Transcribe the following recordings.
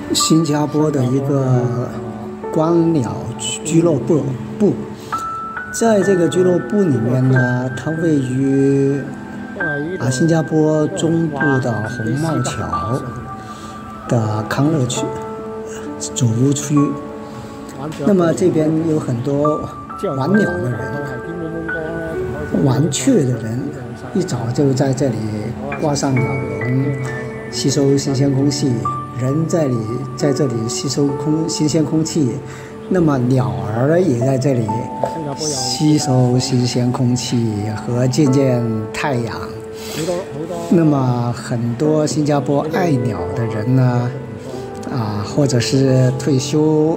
新加坡的一个观鸟俱乐部，在这个俱乐部里面呢，它位于新加坡中部的红帽桥的康乐区主屋区。那么这边有很多玩鸟的人、玩雀的人，一早就在这里挂上鸟笼，吸收新鲜空气。人在这里吸收新鲜空气，那么鸟儿也在这里吸收新鲜空气和见见太阳。那么很多新加坡爱鸟的人呢，或者是退休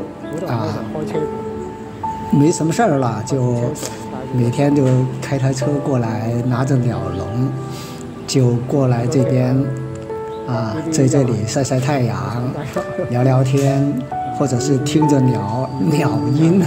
没什么事儿了，就每天就开台车过来，拿着鸟笼就过来这边。在这里晒晒太阳，聊聊天，或者是听着鸟音，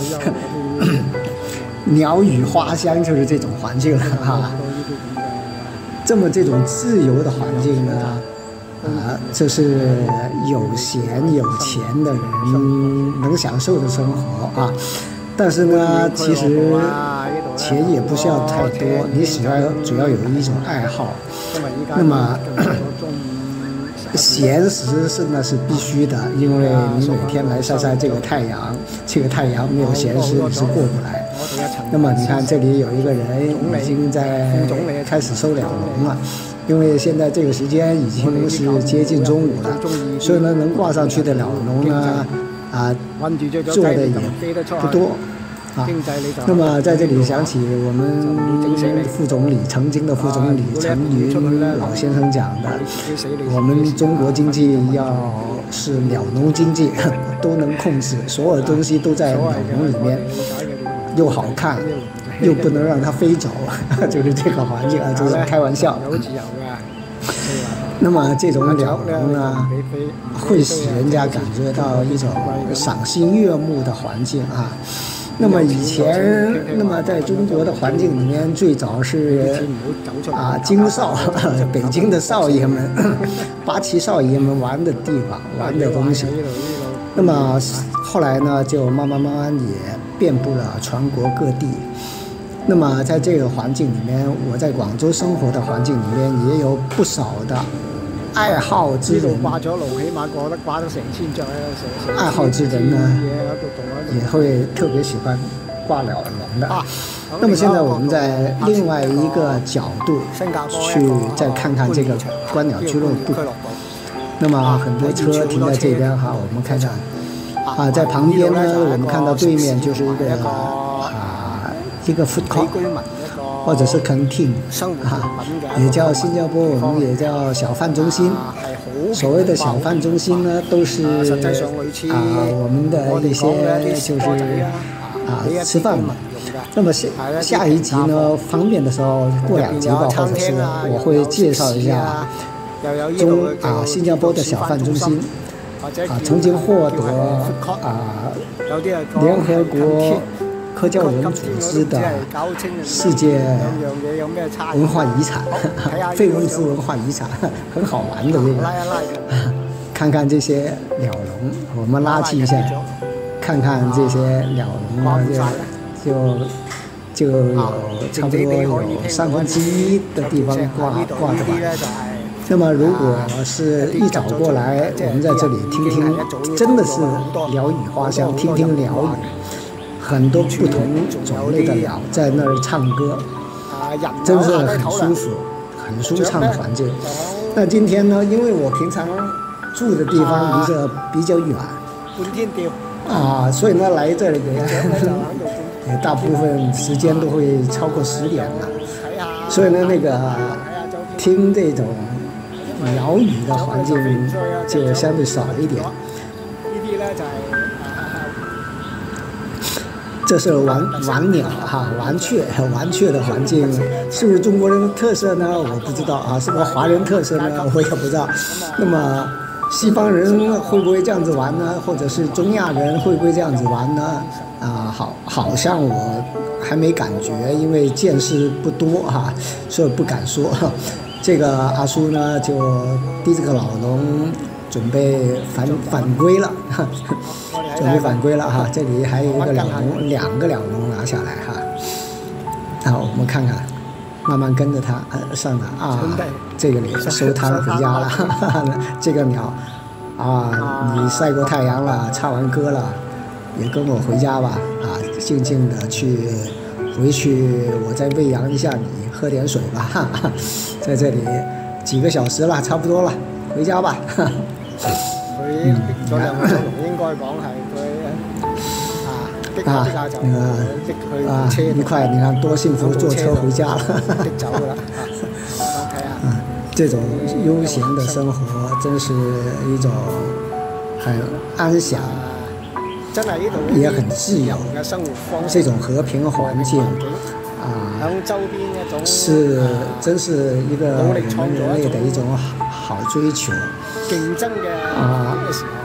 鸟语花香，就是这种环境了这种自由的环境呢，这是有闲有钱的人能享受的生活但是呢，其实钱也不需要太多，你主要有一种爱好。那么闲时那是必须的，因为你每天来晒晒这个太阳，没有闲时你是过不来。那么你看这里有一个人已经在开始收鸟笼了，因为现在这个时间已经是接近中午了，所以呢能挂上去的鸟笼呢做的也不多那么在这里想起我们曾经的副总理陈云老先生讲的，我们中国经济要是鸟笼经济都能控制，所有东西都在鸟笼里面，又好看又不能让它飞走就是这个环境就是开玩笑那么这种鸟笼呢，会使人家感觉到一种赏心悦目的环境那么以前，在中国的环境里面，最早是京少，北京的少爷们，八旗少爷们玩的地方，玩的东西。那么后来呢，就慢慢也遍布了全国各地。那么在这个环境里面，我在广州生活的环境里面，也有不少的爱好之人，爱好之人呢，也会特别喜欢挂鸟笼的。那么现在我们在另外一个角度去再看看这个观鸟俱乐部。那么很多车停在这边我们看看在旁边呢，我们看到对面就是一个 food court。或者是canteen也叫新加坡我们也叫小贩中心。所谓的小贩中心呢，都是我们的一些就是吃饭嘛。那么下一集呢，方便的时候过2集吧，或者是我会介绍一下新加坡的小贩中心曾经获得联合国科教文组织的世界文化遗产，非物质文化遗产，很好玩的这个。看看这些鸟笼，我们拉近一下，看看这些鸟笼就有差不多有1/3的地方挂着吧。那么如果是一早过来，我们在这里听听，真的是鸟语花香，听听鸟语。很多不同种类的鸟在那儿唱歌，真是很舒服、很舒畅的环境。那今天呢，因为我平常住的地方离这比较远，所以呢来这里也大部分时间都会超过10点了，所以呢听这种鸟语的环境就相对少一点。这是玩鸟玩雀的环境，是不是中国人的特色呢？我不知道是不是华人特色呢？我也不知道。那么西方人会不会这样子玩呢？或者是中亚人会不会这样子玩呢？好像我还没感觉，因为见识不多所以不敢说。这个阿叔呢就提着个老笼， 准备返归了，准备返归了哈。这里还有一个两个鸟笼拿下来哈。好，我们看看，慢慢跟着它上来啊。这个里收摊回家了，这个鸟啊，你晒过太阳了，唱完歌了，也跟我回家吧啊，静静的回去，我再喂养一下你，喝点水吧。哈哈，在这里几个小時啦，差不多啦，回家吧。 佢逼咗兩個鐘頭，應該講係佢一塊，你看多幸福，坐車回家了。 逼走㗎啦。睇下。 這種悠閒的生活，真是一種很安詳，也很自由，這種和平環境。真是一個人類的一種好追求啊！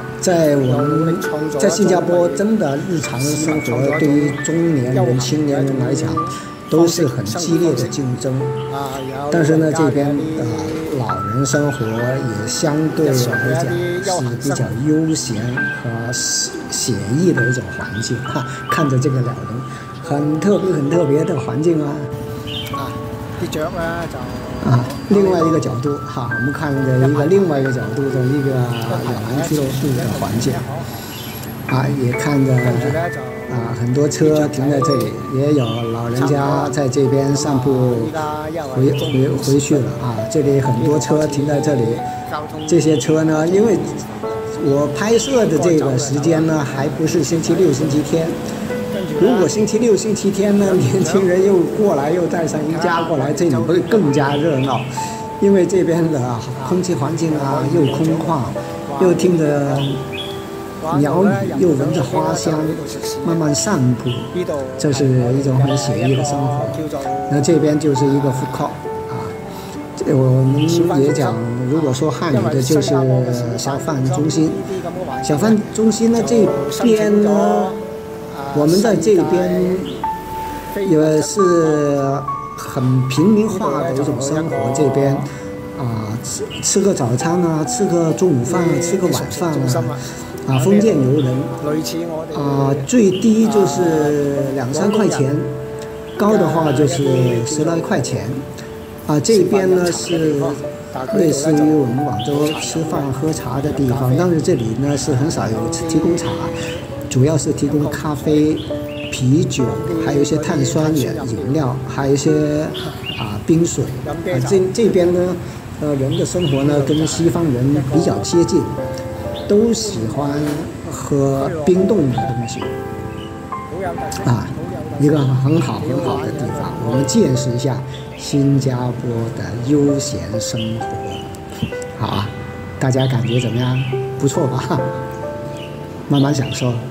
在新加坡，真的日常生活對於中年人、青年人來講，都是很激烈的競爭。但是呢，這邊的老人生活也相對來講是比較悠閒和寫意的一種環境哈。看着這個鳥籠，很特別的環境啊！ 啲雀咧就另外一個角度哈，我們看着一個另外一個角度的一個鳥籠俱樂部的環境啊，也看着很多車停在這裡，也有老人家在這邊散步回去了啊。這裡很多車停在這裡，這些車呢，因為我拍攝的這個時間呢，還不是星期六、星期天。如果星期六、星期天呢，年輕人又過來，又帶上一家過來，這裡會更加熱鬧。因為這邊的空氣環境啊，又空曠，又聽着鳥語，又聞着花香，慢慢散步，這是一種很寫意的生活。那這邊就是一個 food court 啊，我們也講，如果說漢語的，就是小販中心。小販中心呢，這邊呢，我們在這邊也是很平民化的一種生活。這邊啊，吃個早餐啊，吃個中午飯啊，吃個晚飯啊，豐儉由人啊，最低就是2-3塊錢，高的話就是10來塊錢啊。這邊呢是類似於我們廣州吃飯喝茶的地方，但是這裡呢是很少有提供茶，主要是提供咖啡、啤酒，還有一些碳酸飲料，還有一些冰水。這邊呢，人的生活呢跟西方人比較接近，都喜歡喝冰凍的東西啊，一個很好的地方。我們見識一下新加坡的悠閒生活，好啊，大家感覺怎麼樣？不錯吧？慢慢享受。